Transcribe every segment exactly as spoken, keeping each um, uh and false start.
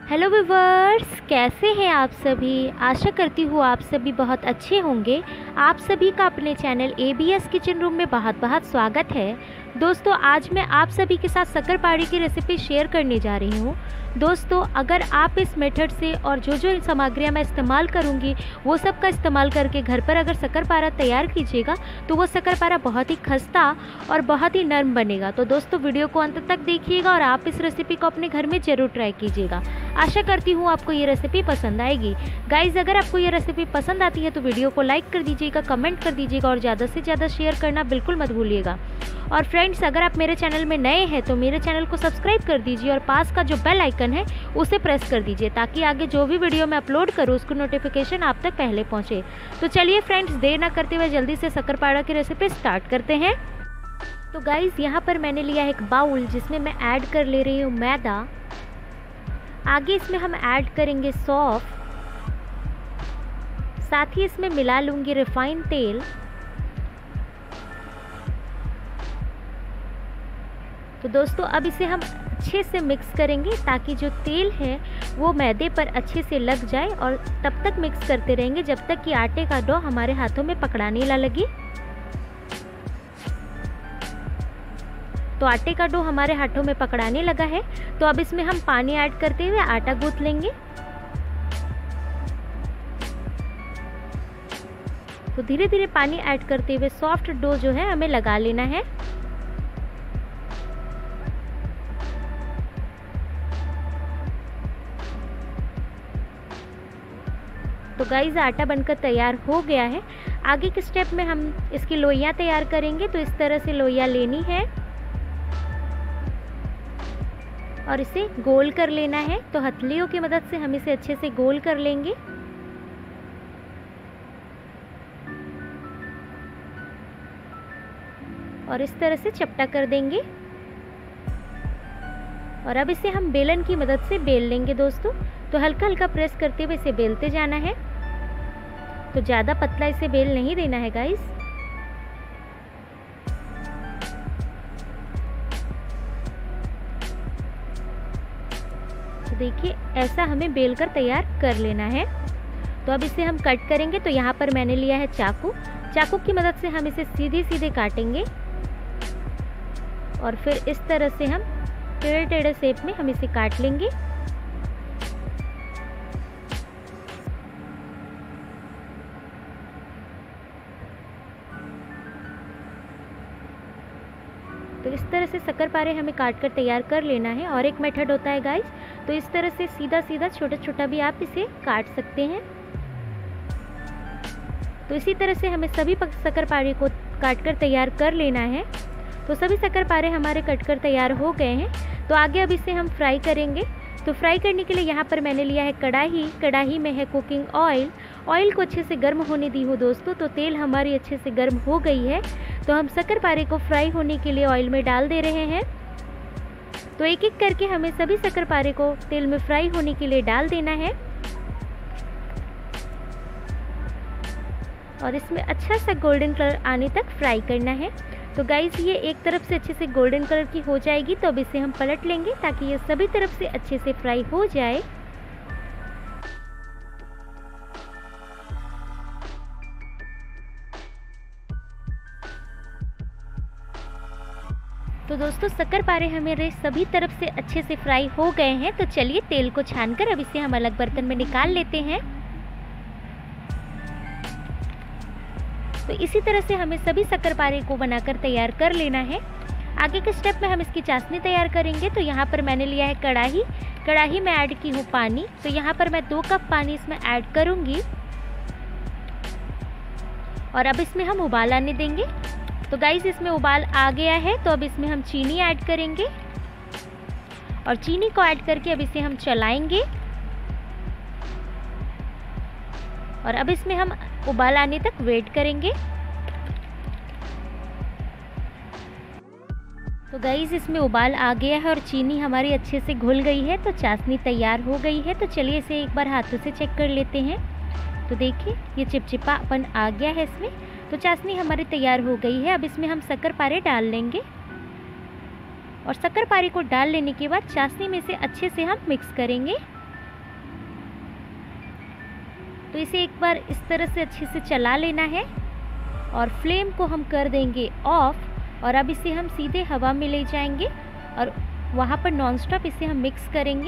Hello viewers, कैसे हैं आप सभी। आशा करती हूँ आप सभी बहुत अच्छे होंगे। आप सभी का अपने channel A B S kitchen room में बहुत बहुत स्वागत है। दोस्तों, आज मैं आप सभी के साथ शक्करपारे की रेसिपी शेयर करने जा रही हूँ। दोस्तों, अगर आप इस मेथड से और जो जो सामग्रियाँ मैं इस्तेमाल करूँगी वो सब का इस्तेमाल करके घर पर अगर शक्करपारा तैयार कीजिएगा तो वो शक्करपारा बहुत ही खस्ता और बहुत ही नरम बनेगा। तो दोस्तों, वीडियो को अंत तक देखिएगा और आप इस रेसिपी को अपने घर में ज़रूर ट्राई कीजिएगा। आशा करती हूँ आपको ये रेसिपी पसंद आएगी। गाइज़, अगर आपको ये रेसिपी पसंद आती है तो वीडियो को लाइक कर दीजिएगा, कमेंट कर दीजिएगा और ज़्यादा से ज़्यादा शेयर करना बिल्कुल मत भूलिएगा। और फ्रेंड्स, अगर आप मेरे चैनल में नए हैं तो मेरे चैनल को सब्सक्राइब कर दीजिए और पास का जो बेल आइकन है उसे प्रेस कर दीजिए ताकि आगे जो भी वीडियो मैं अपलोड करूँ उसको नोटिफिकेशन आप तक पहले पहुँचे। तो चलिए फ्रेंड्स, देर ना करते हुए जल्दी से शक्करपारा की रेसिपी स्टार्ट करते हैं। तो गाइज़, यहाँ पर मैंने लिया है एक बाउल जिसमें मैं ऐड कर ले रही हूँ मैदा। आगे इसमें हम ऐड करेंगे सौंफ, साथ ही इसमें मिला लूँगी रिफाइंड तेल। तो दोस्तों, अब इसे हम अच्छे से मिक्स करेंगे ताकि जो तेल है वो मैदे पर अच्छे से लग जाए और तब तक मिक्स करते रहेंगे जब तक कि आटे का डो हमारे हाथों में पकड़ाने ना लगे। तो आटे का डो हमारे हाथों में पकड़ाने लगा है, तो अब इसमें हम पानी ऐड करते हुए आटा गूंथ लेंगे। तो धीरे धीरे पानी ऐड करते हुए सॉफ्ट डो जो है हमें लगा लेना है। तो गाइस, आटा बनकर तैयार हो गया है। आगे के स्टेप में हम इसकी लोइयां तैयार करेंगे। तो इस तरह से लोइयां लेनी है और इसे गोल कर लेना है। तो हथेलियों की मदद से हम इसे अच्छे से गोल कर लेंगे। और इस तरह से चपटा कर देंगे। और अब इसे हम बेलन की मदद से बेल लेंगे दोस्तों। तो हल्का हल्का प्रेस करते हुए इसे बेलते जाना है। तो ज़्यादा पतला इसे बेल नहीं देना है गाइस। तो देखिए, ऐसा हमें बेल कर तैयार कर लेना है। तो अब इसे हम कट करेंगे। तो यहाँ पर मैंने लिया है चाकू। चाकू की मदद से हम इसे सीधे सीधे काटेंगे और फिर इस तरह से हम टेढ़े टेढ़े शेप में हम इसे काट लेंगे। तो इस तरह से शक्करपारे हमें काट कर तैयार कर लेना है। और एक मेथड होता है गाइस, तो इस तरह से सीधा सीधा छोटा छोटा भी आप इसे काट सकते हैं। तो इसी तरह से हमें सभी शक्करपारे को काट कर तैयार कर लेना है। तो सभी शक्करपारे हमारे कट कर तैयार हो गए हैं। तो आगे अब इसे हम फ्राई करेंगे। तो फ्राई करने के लिए यहाँ पर मैंने लिया है कढ़ाई। कढ़ाई में है कुकिंग ऑयल। ऑयल को अच्छे से गर्म होने दी हो दोस्तों। तो तेल हमारी अच्छे से गर्म हो गई है। तो हम शक्करपारे को फ्राई होने के लिए ऑयल में डाल दे रहे हैं। तो एक एक करके हमें सभी शक्करपारे को तेल में फ्राई होने के लिए डाल देना है और इसमें अच्छा सा गोल्डन कलर आने तक फ्राई करना है। तो गाइस, ये एक तरफ से अच्छे से गोल्डन कलर की हो जाएगी। तो अब इसे हम पलट लेंगे ताकि ये सभी तरफ से अच्छे से फ्राई हो जाए। तो दोस्तों, शक्करपारे हमारे सभी तरफ से अच्छे से फ्राई हो गए हैं। तो चलिए तेल को छानकर अब इसे हम अलग बर्तन में निकाल लेते हैं। तो इसी तरह से हमें सभी शक्करपारे को बनाकर तैयार कर लेना है। आगे के स्टेप में हम इसकी चाशनी तैयार करेंगे। तो यहाँ पर मैंने लिया है कढ़ाई। कढ़ाई में ऐड की हूँ पानी। तो यहाँ पर मैं दो कप पानी इसमें ऐड करूँगी और अब इसमें हम उबाल आने देंगे। तो गाइस, इसमें उबाल आ गया है। तो अब इसमें हम चीनी ऐड करेंगे और चीनी को ऐड करके अब इसे हम चलाएंगे और अब इसमें हम उबाल आने तक वेट करेंगे। तो गाइस, इसमें उबाल आ गया है और चीनी हमारी अच्छे से घुल गई है। तो चाशनी तैयार हो गई है। तो चलिए इसे एक बार हाथों से चेक कर लेते हैं। तो देखिए, ये चिपचिपापन आ गया है इसमें। तो चाशनी हमारी तैयार हो गई है। अब इसमें हम शक्करपारे डाल लेंगे और शक्करपारे को डाल लेने के बाद चाशनी में से अच्छे से हम मिक्स करेंगे। तो इसे एक बार इस तरह से अच्छे से चला लेना है और फ्लेम को हम कर देंगे ऑफ। और अब इसे हम सीधे हवा में ले जाएंगे और वहाँ पर नॉनस्टॉप इसे हम मिक्स करेंगे।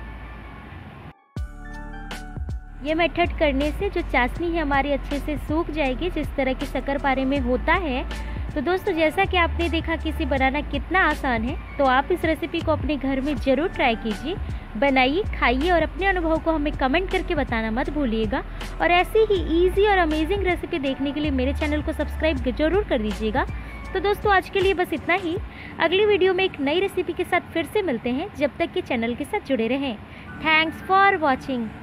ये मेथड करने से जो चाशनी है हमारी अच्छे से सूख जाएगी, जिस तरह की शक्करपारे में होता है। तो दोस्तों, जैसा कि आपने देखा कि इसे बनाना कितना आसान है, तो आप इस रेसिपी को अपने घर में ज़रूर ट्राई कीजिए, बनाइए, खाइए और अपने अनुभव को हमें कमेंट करके बताना मत भूलिएगा। और ऐसी ही इजी और अमेजिंग रेसिपी देखने के लिए मेरे चैनल को सब्सक्राइब जरूर कर दीजिएगा। तो दोस्तों, आज के लिए बस इतना ही। अगली वीडियो में एक नई रेसिपी के साथ फिर से मिलते हैं। जब तक कि चैनल के साथ जुड़े रहें। Thanks for watching.